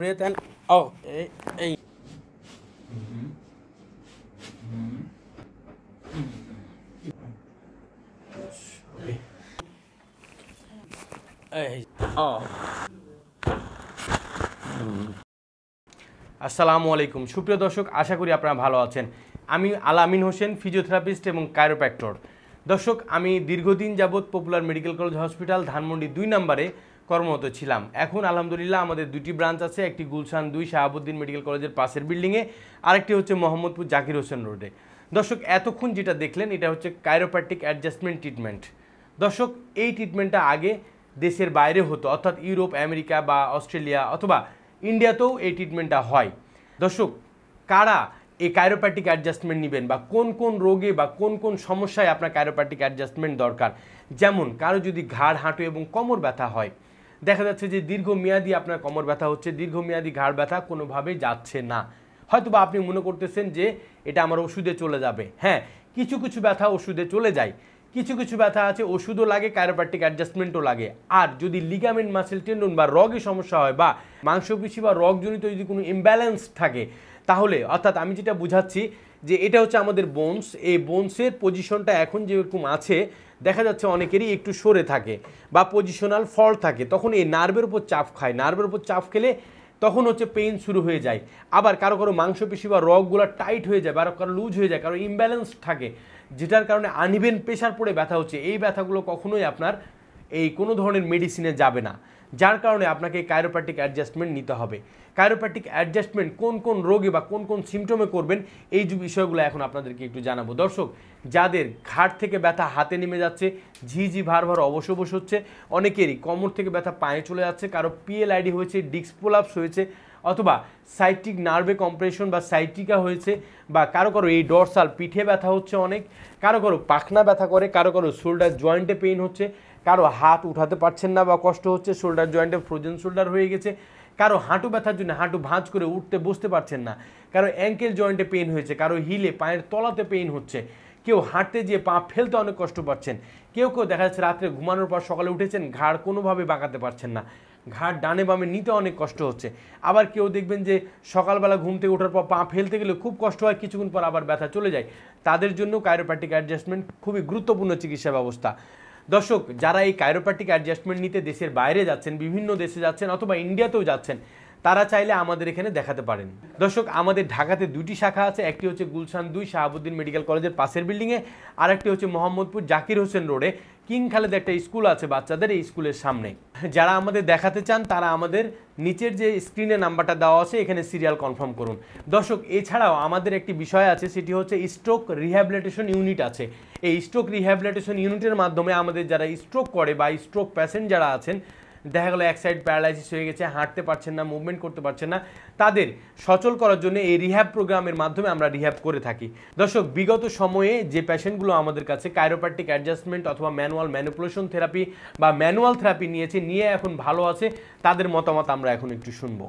Breathe and oh, hey. আসসালামু আলাইকুম সুপ্রিয় দর্শক, আশা করি আপনারা ভালো আছেন। আমি আলামিন হোসেন, ফিজিওথেরাপিস্ট এবং কাইরোপ্র্যাক্টর। দর্শক, আমি দীর্ঘদিন যাবৎ popular medical college hospital Dhanmondi 2 নম্বরে কর্মরত ছিলাম। এখন আলহামদুলিল্লাহ আমাদের দুটি ব্রাঞ্চ আছে, একটি গুলশান 2 শাহাবুদ্দিন মেডিকেল কলেজের পাশের বিল্ডিংয়ে, আরেকটি হচ্ছে মোহাম্মদপুর জাকির হোসেন রোডে। দর্শক, এতক্ষণ যেটা দেখলেন এটা হচ্ছে কাইরোপ্র্যাকটিক অ্যাডজাস্টমেন্ট ট্রিটমেন্ট। দর্শক, এই ট্রিটমেন্টটা আগে দেশের বাইরে হতো, অর্থাৎ ইউরোপ, আমেরিকা বা অস্ট্রেলিয়া অথবা ইন্ডিয়াতেও এই ট্রিটমেন্টটা হয়। দর্শক, কারা এই কাইরোপ্র্যাকটিক অ্যাডজাস্টমেন্ট নেবেন বা কোন কোন রোগে বা কোন কোন সমস্যায় আপনার কাইরোপ্র্যাকটিক অ্যাডজাস্টমেন্ট দরকার, যেমন কারো যদি ঘাড়, হাঁটু এবং কোমর ব্যথা হয়, দেখা যাচ্ছে যে দীর্ঘমেয়াদী আপনার কোমর ব্যথা হচ্ছে, দীর্ঘমেয়াদী ঘাড় ব্যথা কোনোভাবেই যাচ্ছে না, হয়তো বা আপনি মনে করতেছেন যে এটা আমার ওষুধে চলে যাবে। হ্যাঁ, কিছু কিছু ব্যথা ওষুধে চলে যায়, কিছু কিছু ব্যথা আছে ওষুধও লাগে, কাইরোপ্র্যাকটিক অ্যাডজাস্টমেন্টও লাগে। আর যদি লিগামেন্ট, মাসেল, টেন্ডন বা রগের সমস্যা হয় বা মাংসপেশি বা রগজনিত যদি কোনো ইমব্যালেন্স থাকে, তাহলে অর্থাৎ আমি যেটা বুঝাচ্ছি যে এটা হচ্ছে আমাদের বোনস, এই বোনসের পজিশনটা এখন যেরকম আছে দেখা যাচ্ছে অনেকেরই একটু সরে থাকে বা পজিশনাল ফল্ট থাকে, তখন এই নার্ভের উপর চাপ খায়, নার্ভের উপর চাপ খেলে তখন হচ্ছে পেইন শুরু হয়ে যায়। আবার কারো কারো মাংসপেশি বা রগগুলো টাইট হয়ে যায়, কারো লুজ হয়ে যায়, কারো ইমব্যালেন্স থাকে, যেটার কারণে আনইভেন প্রেশার পড়ে ব্যথা হচ্ছে। এই ব্যথাগুলো কখনোই আপনার এই কোনো ধরনের মেডিসিনে যাবে না, যার কারণে আপনাকে কাইরোপ্র্যাকটিক অ্যাডজাস্টমেন্ট নিতে হবে। কাইরোপ্র্যাকটিক অ্যাডজাস্টমেন্ট কোন কোন রোগে বা কোন কোন সিমটমে করবেন, এই যে বিষয়গুলো এখন আপনাদেরকে একটু জানাবো। দর্শক, যাদের ঘাট থেকে ব্যথা হাতে নেমে যাচ্ছে, ঝিঝি ভার ভার অবশ অবশ হচ্ছে, অনেকেরই কোমর থেকে ব্যথা পায়ে চলে যাচ্ছে, কারো পিএলআইডি হয়েছে, ডিস্ক প্রোলাপস হয়েছে, অথবা সাইটিক নার্ভে কম্প্রেশন বা সাইটিকা হয়েছে, বা কারো কারো এই ডরসাল পিঠে ব্যথা হচ্ছে অনেক, কারো কারো পাখনা ব্যথা করে, কারো কারো শোল্ডার জয়েন্টে পেইন হচ্ছে, কারো হাত উঠাতে পারছেন না বা কষ্ট হচ্ছে, শোল্ডার জয়েন্টে ফ্রোজেন শোল্ডার হয়ে গেছে, কারো হাঁটু ব্যথার জন্য হাঁটু ভাঁজ করে উঠতে বসতে পারছেন না, কারো অ্যাঙ্কেল জয়েন্টে পেইন হয়েছে, কারো হিলে পায়ের তলাতে পেইন হচ্ছে, কেউ হাঁটতে যেয়ে পা ফেলতে অনেক কষ্ট পাচ্ছেন, কেউ কেউ দেখা যাচ্ছে রাত্রে ঘুমানোর পর সকালে উঠেছেন ঘাড় কোনোভাবে বাঁকাতে পারছেন না, ঘাড় ডানে বামে নিতে অনেক কষ্ট হচ্ছে। আবার কেউ দেখবেন যে সকালবেলা ঘুম থেকে ওঠার পর পা ফেলতে গেলে খুব কষ্ট হয়, কিছুক্ষণ পর আবার ব্যথা চলে যায়। তাদের জন্য কাইরোপ্র্যাকটিক অ্যাডজাস্টমেন্ট খুবই গুরুত্বপূর্ণ চিকিৎসা ব্যবস্থা। দর্শক, যারা এই কাইরোপ্র্যাকটিক অ্যাডজাস্টমেন্ট নিতে দেশের বাইরে যাচ্ছেন, বিভিন্ন দেশে যাচ্ছেন অথবা ইন্ডিয়াতেও যাচ্ছেন, তারা চাইলে আমাদের এখানে দেখাতে পারেন। দর্শক, আমাদের ঢাকাতে 2টি শাখা আছে, একটি হচ্ছে গুলশান 2 শাহাবুদ্দিন মেডিকেল কলেজের পাশের বিল্ডিংয়ে, আর একটি হচ্ছে মোহাম্মদপুর জাকির হোসেন রোডে কিং খালেদ একটা স্কুল আছে বাচ্চাদের, এই স্কুলের সামনে। যারা আমাদের দেখাতে চান তারা আমাদের নিচের যে স্ক্রিনে নাম্বারটা দেওয়া আছে এখানে সিরিয়াল কনফার্ম করুন। দর্শক, এছাড়াও আমাদের একটি বিষয় আছে, সেটি হচ্ছে স্ট্রোক রিহ্যাবিলিটেশন ইউনিট আছে। এই স্ট্রোক রিহ্যাবিলিটেশন ইউনিটের মাধ্যমে আমাদের যারা স্ট্রোক করে বা স্ট্রোক পেশেন্ট যারা আছেন, দেখা গেলো এক সাইড প্যারালাইসিস হয়ে গেছে, হাঁটতে পারছেন না, মুভমেন্ট করতে পারছেন না, তাদের সচল করার জন্য এই রিহ্যাব প্রোগ্রামের মাধ্যমে আমরা রিহ্যাব করে থাকি। দর্শক, বিগত সময়ে যে পেশেন্টগুলো আমাদের কাছে কাইরোপ্র্যাকটিক অ্যাডজাস্টমেন্ট অথবা ম্যানুয়াল ম্যানিপুলেশন থেরাপি বা ম্যানুয়াল থেরাপি নিয়ে এখন ভালো আছে, তাদের মতামত আমরা এখন একটু শুনবো।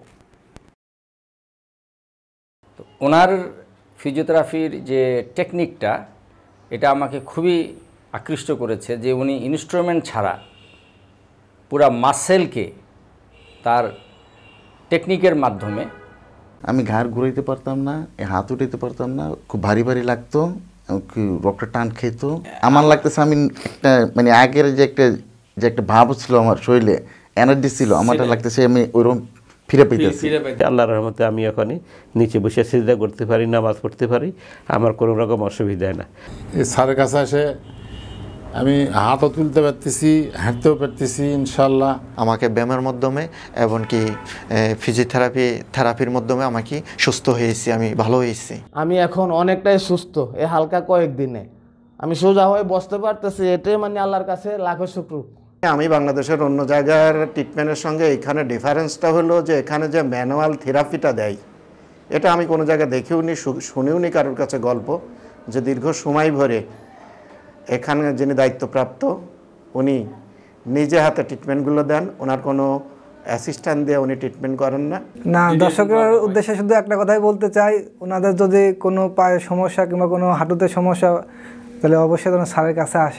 তো ওনার ফিজিওথেরাপির যে টেকনিকটা, এটা আমাকে খুবই আকৃষ্ট করেছে, যে উনি ইনস্ট্রুমেন্ট ছাড়া পুরা মাসেলকে তার টেকনিকের মাধ্যমে। আমি ঘাড় ঘুরাইতে পারতাম না, হাত উঠাইতে পারতাম না, খুব ভারী ভারী লাগতো, রক্তটা টান খেত। আমার লাগতেছে আমি একটা মানে আগের যে একটা ভাব ছিল আমার শরীরে, এনার্জি ছিল, আমারটা লাগতেছে আমি ওইরকম ফিরে পেতেছি। আল্লাহর রহমতে আমি এখনই নিচে বসে সিজদা করতে পারি, নামাজ পড়তে পারি, আমার কোনো রকম অসুবিধা না। এই স্যারের কাছে এসে আমি হাতও তুলতে পারতেছি, হাঁটতেও পারতেছি ইনশাল্লাহ। আমাকে ব্যায়ামের মাধ্যমে এমনকি থেরাপির মাধ্যমে আমাকে সুস্থ হয়েছি, আমি ভালো হয়েছি। আমি এখন অনেকটাই সুস্থ, এই হালকা কয়েকদিনে আমি সোজা হয়ে বসতে পারতেছি, এটাই মানে আল্লাহর কাছে লাখো শুকর। আমি বাংলাদেশের অন্য জায়গার ট্রিটমেন্টের সঙ্গে এখানে ডিফারেন্সটা হলো যে এখানে যে ম্যানুয়াল থেরাপিটা দেয়, এটা আমি কোনো জায়গায় দেখেও নি, শুনেও নি কারোর কাছে গল্প, যে দীর্ঘ সময় ধরে এখানে যিনি দায়িত্বপ্রাপ্ত উনি নিজে হাতে ট্রিটমেন্টগুলো দেন, ওনার কোনো অ্যাসিস্ট্যান্ট দিয়ে উনি ট্রিটমেন্ট করেন না। দর্শকের উদ্দেশ্যে শুধু একটা কথাই বলতে চাই, ওনাদের যদি কোনো পায়ের সমস্যা কিংবা কোনো হাঁটুতে সমস্যা, তাহলে অবশ্যই যেন স্যারের কাছে আসে,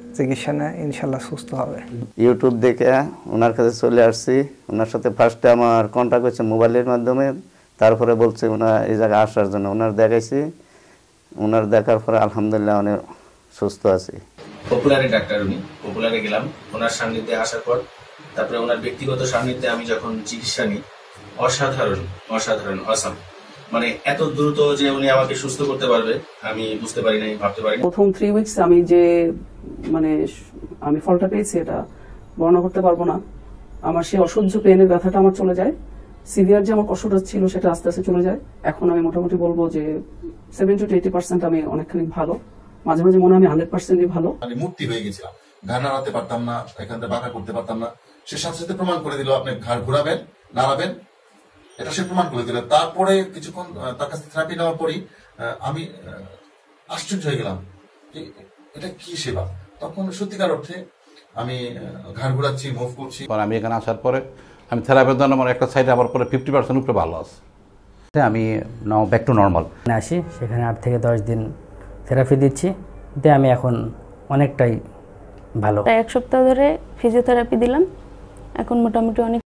চিকিৎসা নেয়, ইনশাল্লাহ সুস্থ হবে। ইউটিউব দেখে ওনার কাছে চলে আসছি। ওনার সাথে ফার্স্টে আমার কন্ট্যাক্ট হচ্ছে মোবাইলের মাধ্যমে, তারপরে বলছে ওনার এই জায়গায় আসার জন্য। ওনার দেখাইছি, ওনার দেখার পরে আলহামদুলিল্লাহ অনেক সুস্থ আছি। পপুলারে ডাক্তার, উনি পপুলারে গেলাম ওনার সান্নিধ্যে আসার পর, তারপরে ওনার ব্যক্তিগত সান্নিধ্যে আমি যখন চিকিৎসা নিই, অসাধারণ অসাধারণ অসাম, মানে এত দ্রুত যে উনি আমাকে সুস্থ করতে পারবে আমি বুঝতে পারি নাই, ভাবতে পারি। প্রথম 3 উইকস আমি যে মানে আমি ফলটা পেয়েছি এটা বর্ণনা করতে পারবো না। আমার সেই অসহ্য পেনের ব্যথাটা আমার চলে যায়, সিভিয়ার যে আমার কষ্টটা ছিল সেটা আস্তে আস্তে চলে যায়। এখন আমি মোটামুটি বলবো যে 70 to 80% আমি অনেকখানি ভালো, মাঝে মাঝে মনে হয় আমি 100%ই ভালো। মানে মুক্তি হয়ে গেছিলাম, ঘাড় নাড়াতে পারতাম না, এখান থেকে বাঁকা করতে পারতাম না। সে সাথে সাথে প্রমাণ করে দিল আপনি ঘাড় ঘোরাবেন, নাড়াবেন, এটা সে প্রমাণ করে দিল। তারপরে কিছুক্ষণ তার কাছে থেরাপি নেওয়ার পরই আমি আশ্চর্য হয়ে গেলাম যে এটা কি সেবা। তখন সত্যিকার অর্থে আমি ঘাড় ঘোরাচ্ছি, মুভ করছি। আমি এখানে আসার পরে আমি থেরাপির জন্য আমার একটা সাইডে আমার পরে 50% উপরে ভালো আছে। আমি নাও ব্যাক টু নর্মাল আসি, সেখানে 8 থেকে 10 দিন থেরাপি দিচ্ছি, দিয়ে আমি এখন অনেকটাই ভালো। 1 সপ্তাহ ধরে ফিজিওথেরাপি দিলাম, এখন মোটামুটি অনেক